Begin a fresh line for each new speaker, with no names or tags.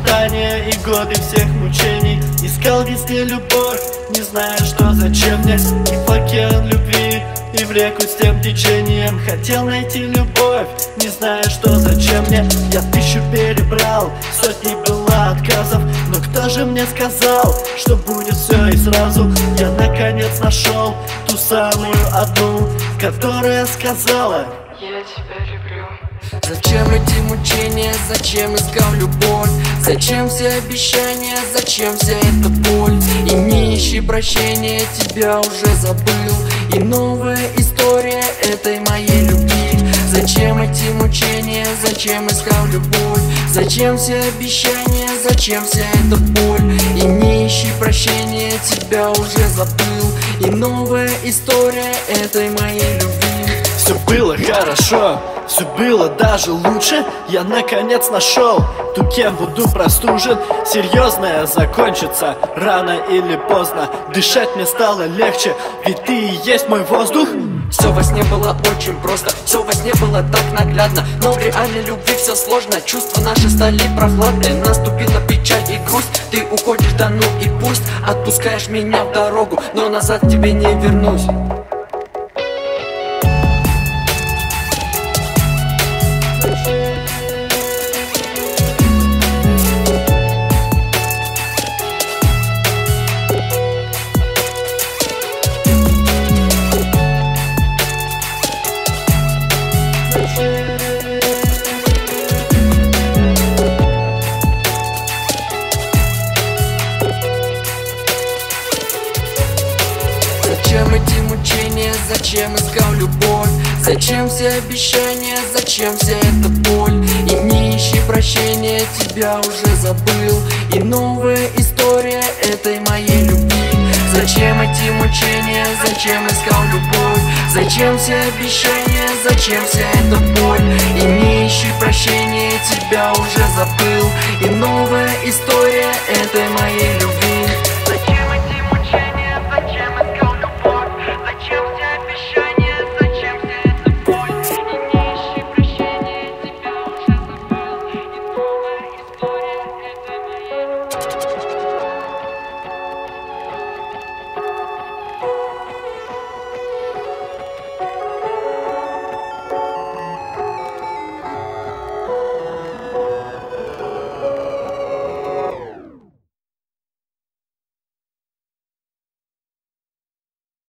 страдания и годы всех мучений. Искал везде любовь, не зная, что зачем мне. И в океан любви, и в реку с тем течением. Хотел найти любовь, не зная, что зачем мне. Я 1000 перебрал, сотни было отказов. Но кто же мне сказал, что будет все и сразу? Я наконец нашел ту самую одну, которая сказала:
я тебя люблю.
Зачем эти мучения, зачем искал любовь? Зачем все обещания, зачем вся эта боль? И не ищи прощения, тебя уже забыл. И новая история этой моей любви. Зачем эти мучения, зачем искал любовь? Зачем все обещания, зачем вся эта боль? И не ищи прощения, тебя уже забыл. И новая история этой моей любви.
Все было хорошо, все было даже лучше. Я наконец нашел ту, кем буду простужен. Серьезное закончится рано или поздно. Дышать мне стало легче, ведь ты и есть мой воздух.
Все во сне было очень просто, все во сне было так наглядно. Но в реальной любви все сложно, чувства наши стали прохладные. Наступила печаль и грусть, ты уходишь, да ну и пусть. Отпускаешь меня в дорогу, но назад к тебе не вернусь. Зачем эти мучения, зачем искал любовь? Зачем все обещания, зачем вся эта боль? И не ищи прощения, тебя уже забыл. И новая история этой моей любви. Зачем эти мучения, зачем искал любовь? Зачем все обещания, зачем вся эта боль? И не ищи прощения, тебя уже забыл. И новая